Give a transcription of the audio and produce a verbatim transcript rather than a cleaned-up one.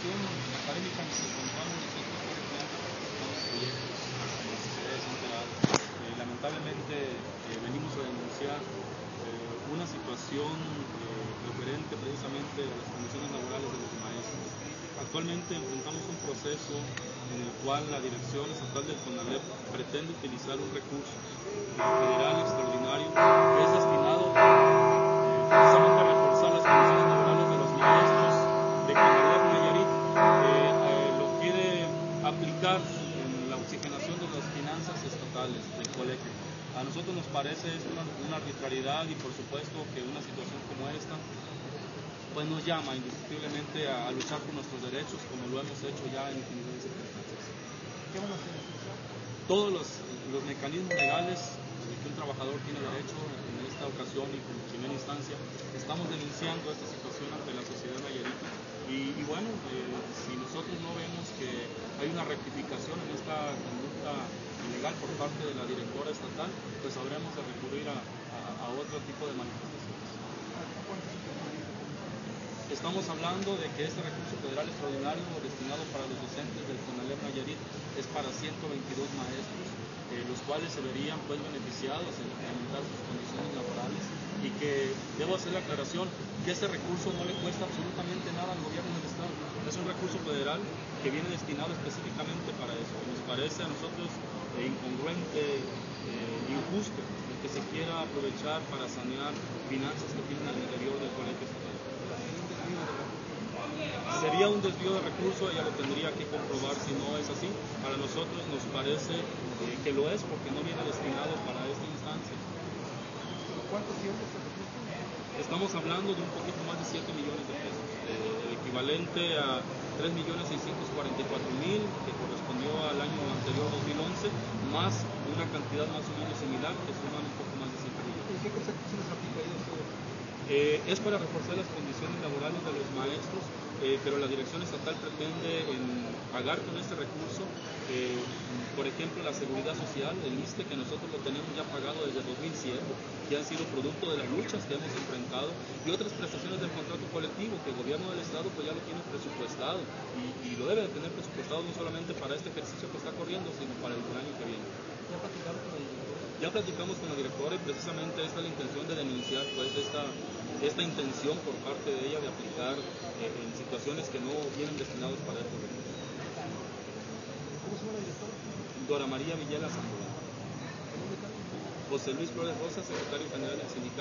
situación académica en la que encontramos nosotros, por ejemplo, presentamos proyectos, como se debe enterar. Eh, lamentablemente eh, venimos a denunciar eh, una situación eh, referente precisamente a las condiciones laborales de los maestros. Actualmente enfrentamos un proceso en el cual la Dirección Estatal del CONALEP pretende utilizar un recurso federal extraordinario que es destinado eh, precisamente a reforzar las condiciones laborales de los maestros de CONALEP Nayarit. Eh, eh, lo quiere aplicar en la oxigenación de las finanzas estatales del colegio. A nosotros nos parece esto una, una arbitrariedad y por supuesto que una situación como esta pues nos llama indiscutiblemente a, a luchar por nuestros derechos, como lo hemos hecho ya en infinidad de circunstancias. ¿Qué van a hacer? Todos los, los mecanismos legales que un trabajador tiene derecho en esta ocasión y como primera instancia, estamos denunciando esta situación ante la sociedad nayarita. Y, y bueno, eh, si nosotros no vemos que hay una rectificación en esta conducta ilegal por parte de la directora estatal, pues habremos de recurrir a, a, a otro tipo de manifestaciones. Estamos hablando de que este recurso federal extraordinario destinado para los docentes del CONALEP Nayarit es para ciento veintidós maestros, eh, los cuales se verían pues beneficiados en incrementar sus condiciones laborales, y que debo hacer la aclaración que este recurso no le cuesta absolutamente nada al gobierno del estado. Es un recurso federal que viene destinado específicamente para eso, que nos parece a nosotros eh, incongruente, eh, injusto, el que se quiera aprovechar para sanear finanzas que tienen al interior del colegio estatal. Sería un desvío de recursos, ella lo tendría que comprobar si no es así. Para nosotros nos parece eh, que lo es porque no viene destinado para esta instancia. ¿Cuánto tiempo se recurso? Estamos hablando de un poquito más de siete millones de pesos, eh, el equivalente a tres millones seiscientos cuarenta y cuatro mil que correspondió al año anterior dos mil once, más una cantidad más o menos similar que suman un poco más de siete millones. ¿Y qué consecuencias aplicaría usted? Eh, es para reforzar las condiciones laborales de los maestros, eh, pero la dirección estatal pretende en pagar con este recurso, eh, por ejemplo, la seguridad social, el I S S S T E, que nosotros lo tenemos ya pagado desde dos mil siete, que han sido producto de las luchas que hemos enfrentado, y otras prestaciones del contrato colectivo, que el gobierno del estado pues ya lo tiene presupuestado, y, y lo debe de tener presupuestado no solamente para este ejercicio que está corriendo, sino para el año que viene. ¿Ya platicaron con la directora? Ya platicamos con la directora y precisamente esta es la intención de denunciar pues esta, esta intención por parte de ella de aplicar eh, en situaciones que no vienen destinados para estos recursos. ¿Cómo se llama la directora? Dora María Villela Sandoval. ¿En dónde está? José Luis Flores Rosa, secretario general del sindicato.